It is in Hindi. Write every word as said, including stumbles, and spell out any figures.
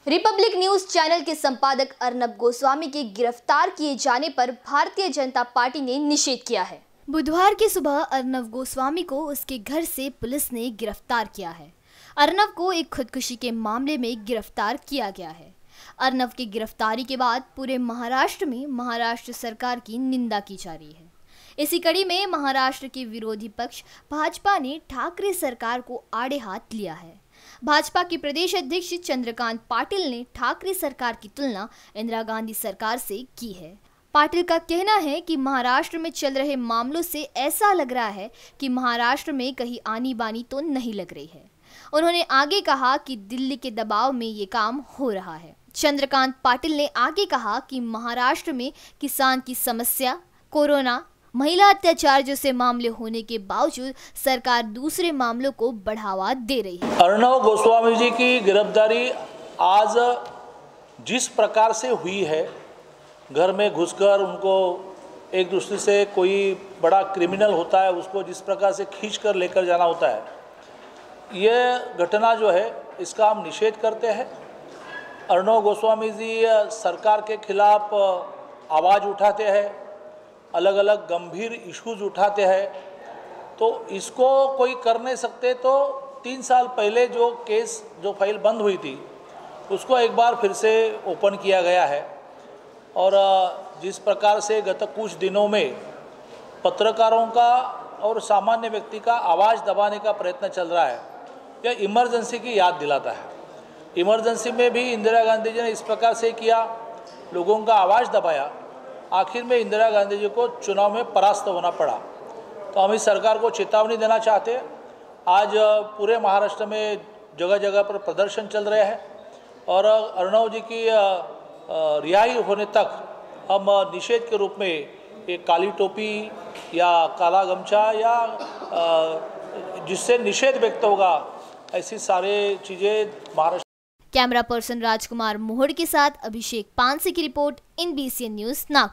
रिपब्लिक न्यूज चैनल के संपादक अर्नब गोस्वामी के गिरफ्तार किए जाने पर भारतीय जनता पार्टी ने निषेध किया है। बुधवार की सुबह अर्नब गोस्वामी को उसके घर से पुलिस ने गिरफ्तार किया है। अर्नब को एक खुदकुशी के मामले में गिरफ्तार किया गया है। अर्नब की गिरफ्तारी के बाद पूरे महाराष्ट्र में महाराष्ट्र सरकार की निंदा की जा रही है। इसी कड़ी में महाराष्ट्र के विरोधी पक्ष भाजपा ने ठाकरे सरकार को आड़े हाथ लिया है। भाजपा के प्रदेश अध्यक्ष चंद्रकांत पाटिल ने ठाकरे सरकार की तुलना इंदिरा गांधी सरकार से की है। पाटिल का कहना है कि महाराष्ट्र में चल रहे मामलों से ऐसा लग रहा है कि महाराष्ट्र में कहीं आनी बानी तो नहीं लग रही है। उन्होंने आगे कहा कि दिल्ली के दबाव में ये काम हो रहा है। चंद्रकांत पाटिल ने आगे कहा कि महाराष्ट्र में किसान की समस्या, कोरोना, महिला अत्याचार जैसे मामले होने के बावजूद सरकार दूसरे मामलों को बढ़ावा दे रही है। अर्नब गोस्वामी जी की गिरफ्तारी आज जिस प्रकार से हुई है, घर में घुसकर उनको एक दूसरे से कोई बड़ा क्रिमिनल होता है उसको जिस प्रकार से खींच कर लेकर जाना होता है, ये घटना जो है इसका हम निषेध करते हैं। अर्नब गोस्वामी जी सरकार के खिलाफ आवाज़ उठाते हैं, अलग अलग गंभीर इश्यूज उठाते हैं, तो इसको कोई कर नहीं सकते। तो तीन साल पहले जो केस जो फाइल बंद हुई थी उसको एक बार फिर से ओपन किया गया है। और जिस प्रकार से गत कुछ दिनों में पत्रकारों का और सामान्य व्यक्ति का आवाज़ दबाने का प्रयत्न चल रहा है, यह इमरजेंसी की याद दिलाता है। इमरजेंसी में भी इंदिरा गांधी जी ने इस प्रकार से किया, लोगों का आवाज़ दबाया, आखिर में इंदिरा गांधी जी को चुनाव में परास्त होना पड़ा। तो हम इस सरकार को चेतावनी देना चाहते हैं। आज पूरे महाराष्ट्र में जगह जगह पर प्रदर्शन चल रहे हैं और अर्नब जी की रिहाई होने तक हम निषेध के रूप में एक काली टोपी या काला गमछा या जिससे निषेध व्यक्त होगा, ऐसी सारे चीज़ें महाराष्ट्र। कैमरा पर्सन राजकुमार मोहड़ के साथ अभिषेक पानसे की रिपोर्ट, एनबीसी न्यूज़ नागपुर।